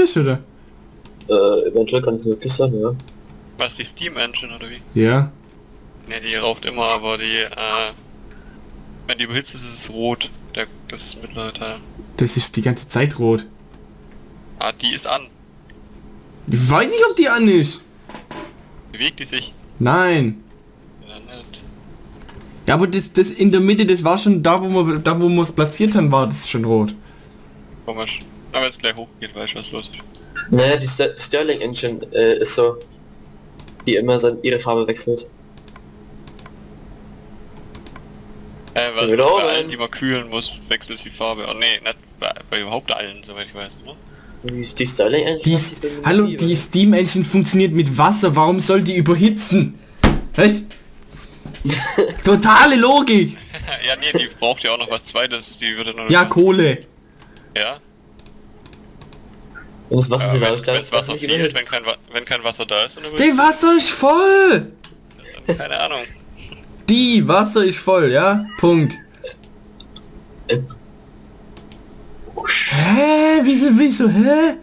elektrisch, oder? Eventuell kann es wirklich sein, ja. Was, die Steam Engine oder wie? Ja. Ne, die raucht immer, aber die, wenn die überhitzt ist, ist es rot. Das mittlere Teil. Das ist die ganze Zeit rot. Ah, die ist an. Ich weiß nicht, ob die an ist. Bewegt die sich? Nein. Ja, nicht. Ja, aber das in der Mitte, das war schon da, wo wir es platziert haben, war das schon rot. Komisch. Aber wenn es gleich hochgeht, weißt du, was los ist. Naja, die Sterling Engine ist so, die immer ihre Farbe wechselt. Weil Genau, bei allen, die man kühlen muss, wechselt die Farbe. Oh nee, nicht bei überhaupt allen, soweit ich weiß, ne? Die Sterling Engine... Hallo, die Steam Engine funktioniert mit Wasser, warum soll die überhitzen? Was? Totale Logik! Ja, nee, die braucht ja auch noch was Zweites, die würde noch... Ja, Kohle. Ja? Und das Wasser Wenn das Wasser fehlt, wenn kein Wasser da ist, dann Die Wasser ist voll! keine Ahnung. Die Wasser ist voll, ja? Punkt. Hä? Wieso, hä?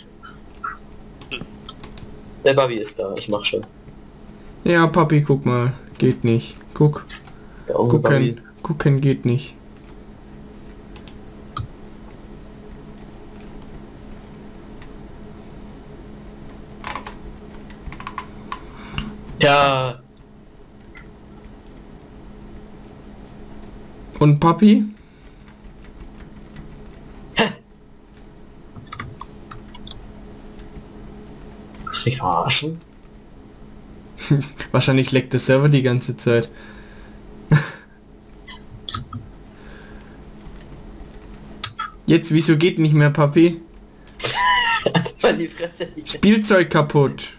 Der Bobby ist da, ich mach schon. Ja, Papi, guck mal. Geht nicht. Guck. Der Onkel Bobby. Gucken geht nicht. Ja. Und Papi? Kannst du mich verarschen? Wahrscheinlich leckt der Server die ganze Zeit. Jetzt, wieso geht nicht mehr, Papi? Weil die Fresse... Spielzeug kaputt.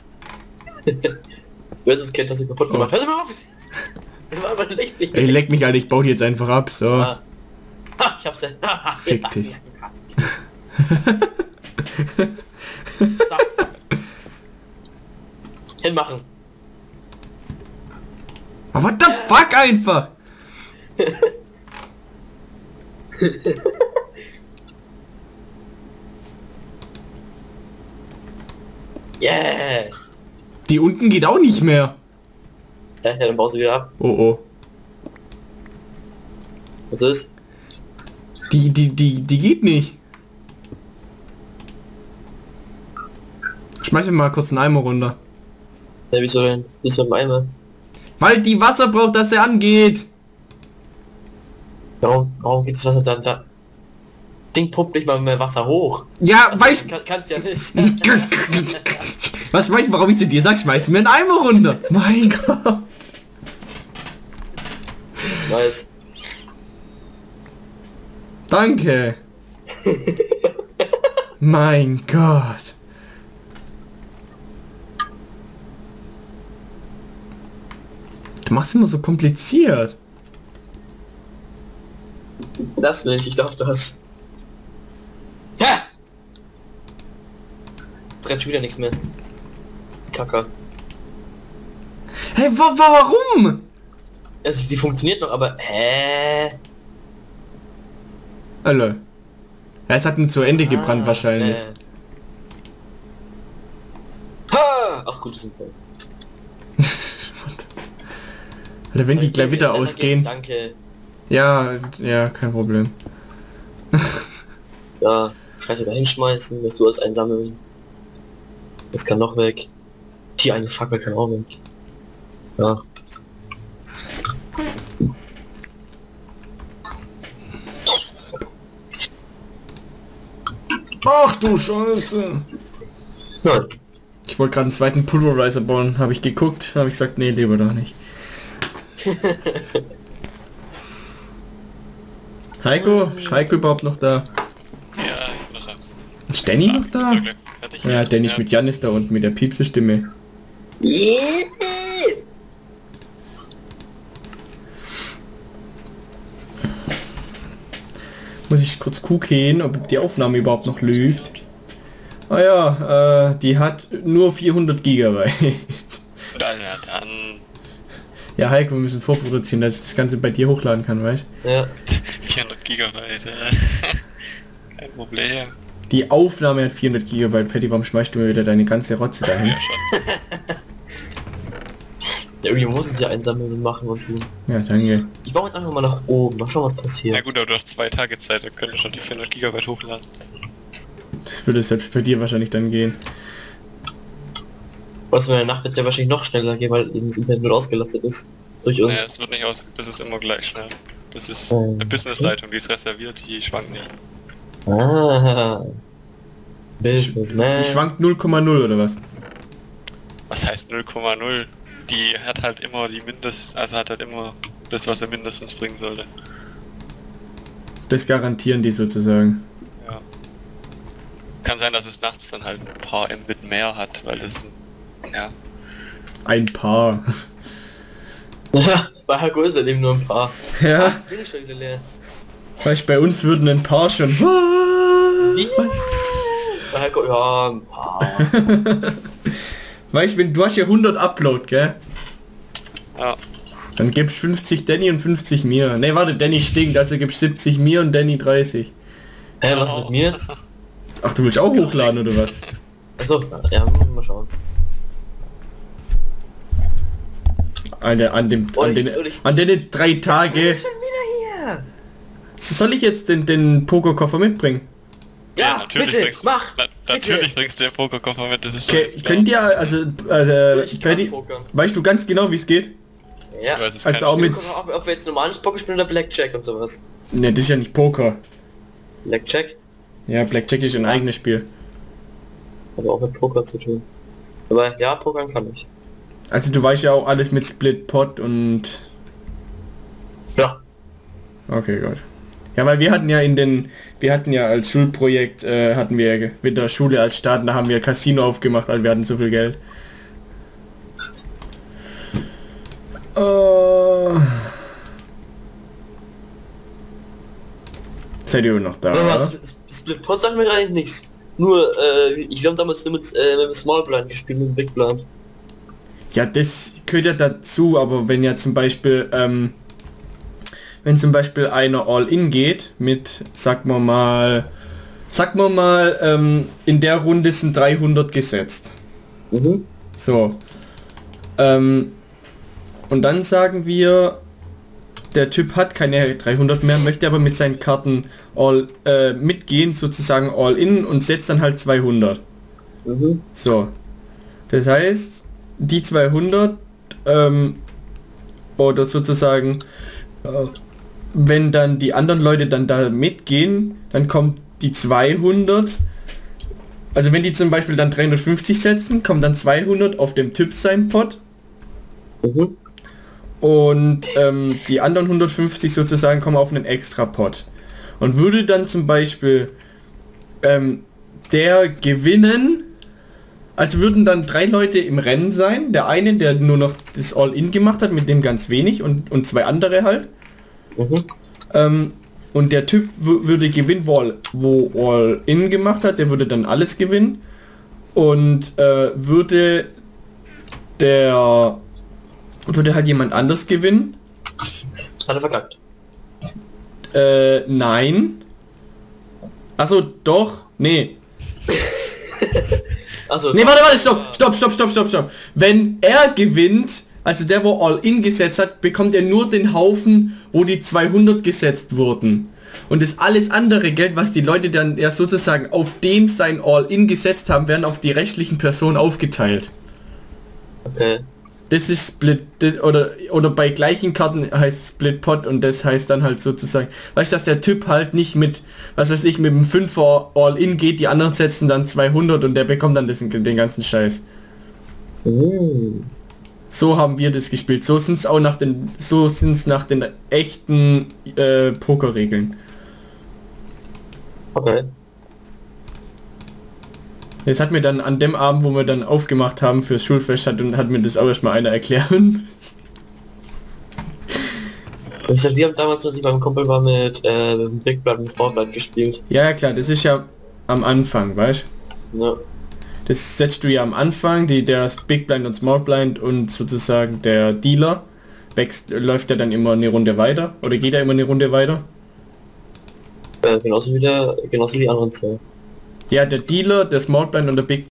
Du hast das Kind, das du kaputt gemacht. Hör mal auf! Das war aber Licht nicht. Ey, leck mich, Alter, ich baue die jetzt einfach ab, so. Ah. Ha, ich hab's ja. Fick dich. Hinmachen. Aber what the fuck einfach? Yeah! Die unten geht auch nicht mehr. Ja, dann baust du wieder ab. Oh oh. Was ist? Die geht nicht. Schmeiß mir mal kurz einen Eimer runter. Ja, wieso denn? Die ist mit dem Eimer. Weil die Wasser braucht, dass er angeht. Warum geht das Wasser dann da? Ding pumpt nicht mal mehr Wasser hoch. Ja, Also, weißt kannst ja nicht. Was weißt du, warum ich zu dir sag, schmeiß mir einen Eimer runter. Mein Gott. Weiß. Danke. Mein Gott. Du machst immer so kompliziert. Das nicht, ich darf das. Ja! Brennt schon wieder nichts mehr. Kacker. Hey, warum? Also die funktioniert noch, aber Hallo. Ja, es hat ihn zu Ende gebrannt wahrscheinlich. Ha! Ach gut, das sind voll. Alter, wenn die gleich wieder Okay, ausgehen. Danke. Ja, kein Problem. Ja, Scheiße da hinschmeißen, wirst du als einsammeln. Das kann noch weg. Die eine Fackel kann auch weg. Ja. Ach du Scheiße. Nein. Ich wollte gerade einen zweiten Pulverizer bauen. Habe ich geguckt, habe ich gesagt, nee, lieber doch nicht. Heiko? Ist Heiko überhaupt noch da? Ja, ich muss sagen. Ist Danny noch da? Fertig? Ja, Danny ist mit Janis da unten mit der Piepse-Stimme. Muss ich kurz gucken, ob die Aufnahme überhaupt noch läuft. Ah ja, die hat nur 400 Gigabyte. Dann. Ja, Heiko, wir müssen vorproduzieren, dass ich das Ganze bei dir hochladen kann, weißt du? Ja. 400 Gigabyte. Kein Problem. Die Aufnahme hat 400 GB. Patty, warum schmeißt du mir wieder deine ganze Rotze dahin? Ja, schon. Ja, irgendwie muss es ja einsammeln und machen und tun. Ja, danke. Ich baue jetzt einfach mal nach oben, mal schauen was passiert. Na gut, aber du hast 2 Tage Zeit, dann könntest du schon die 400 GB hochladen. Das würde selbst bei dir wahrscheinlich dann gehen. Was in der Nacht wird ja wahrscheinlich noch schneller gehen, weil eben das Internet nur ausgelastet ist. Durch uns. Naja, es wird nicht aus, das ist immer gleich schnell. Das ist Oh, eine Businessleitung, die ist reserviert, die schwankt nicht. Ah. Businessman. Die schwankt 0,0 oder was? Was heißt 0,0? Die hat halt immer die also hat halt immer das, was er mindestens bringen sollte. Das garantieren die sozusagen. Ja. Kann sein, dass es nachts dann halt ein paar Mbit mehr hat, weil das ja. Ein Paar. Ja, bei Hago ist ja eben nur ein paar. Ja, Das Ding ist schon wieder leer. weißt, bei uns würden ein Paar schon... Ja. Bei Hago, ja, ein paar. Weißt, wenn du hast ja 100 Upload, gell? Ja. Dann gibst 50 Danny und 50 mir. Ne, warte, Danny stinkt, also gibst 70 mir und Danny 30. Hä, was mit mir? Ach, du willst auch hochladen oder was? Achso, ja, mal schauen. An den 3 Tage. Schon wieder hier! Soll ich jetzt den Pokerkoffer mitbringen? Ja, bitte, bringst, mach! Natürlich bitte. bringst du den Pokerkoffer mit, das ist Okay, alles klar. könnt ihr, also, Ich kann Patty, pokern. weißt du ganz genau, wie es geht? Ja. Ich weiß es Also kein auch mit... Ob wir jetzt normales Poker spielen oder Blackjack und sowas. Ne, das ist ja nicht Poker. Blackjack? Ja, Blackjack ist ein eigenes Spiel. Hat auch mit Poker zu tun. Aber ja, pokern kann ich. Also du weißt ja auch alles mit Split Pot und... Ja. Okay, gut. Ja, weil wir hatten ja als Schulprojekt, hatten wir mit der Schule als Start, da haben wir Casino aufgemacht, weil wir hatten so viel Geld. Seid ihr noch da, Aber oder? Split Pot sagt mir eigentlich nichts. Nur, ich habe damals nur mit dem Small Blind gespielt, mit dem Big Blind. Ja, das gehört ja dazu, aber wenn ja zum Beispiel, wenn zum Beispiel einer All-In geht mit, sagen wir mal, in der Runde sind 300 gesetzt. Mhm. So. Und dann sagen wir, der Typ hat keine 300 mehr, möchte aber mit seinen Karten mitgehen, sozusagen All-In und setzt dann halt 200. Mhm. So. Das heißt, die 200 oder sozusagen, wenn dann die anderen Leute dann da mitgehen, dann kommt die 200. Also wenn die zum Beispiel dann 350 setzen, kommen dann 200 auf dem Typ sein Pot. Mhm. Und die anderen 150 sozusagen kommen auf einen extra Pot. Und würde dann zum Beispiel der gewinnen, also würden dann 3 Leute im Rennen sein. Der eine, der nur noch das All-In gemacht hat, mit dem ganz wenig und 2 andere halt. Mhm. Und der Typ würde gewinnen, wo All-In gemacht hat, der würde dann alles gewinnen. Und würde halt jemand anders gewinnen. Hat er verkackt. Nein. Achso, doch. Nee. Also, Nee, warte, stopp. Wenn er gewinnt, also der, wo All-In gesetzt hat, bekommt er nur den Haufen, wo die 200 gesetzt wurden. Und das alles andere Geld, was die Leute dann ja sozusagen auf dem sein All-In gesetzt haben, werden auf die rechtlichen Personen aufgeteilt. Okay. Das ist Split, oder bei gleichen Karten heißt Split Pot und das heißt dann halt sozusagen, weißt du, dass der Typ halt nicht mit, was weiß ich, mit dem 5er All-In geht, die anderen setzen dann 200 und der bekommt dann den ganzen Scheiß. So haben wir das gespielt. So sind es auch nach den echten Pokerregeln. Okay. Das hat mir dann an dem Abend, wo wir dann aufgemacht haben fürs Schulfest, hat mir das auch erstmal einer erklären. Ich sag, wir haben damals, als ich beim Kumpel war, mit Big Blood und Small Blood gespielt. Ja klar, das ist ja am Anfang, weißt du? Ja. Das setzt du ja am Anfang, der Big Blind und Small Blind und sozusagen der Dealer läuft ja dann immer eine Runde weiter oder geht er immer eine Runde weiter? Genauso wie die anderen zwei. Ja, der Dealer, der Small Blind und der Big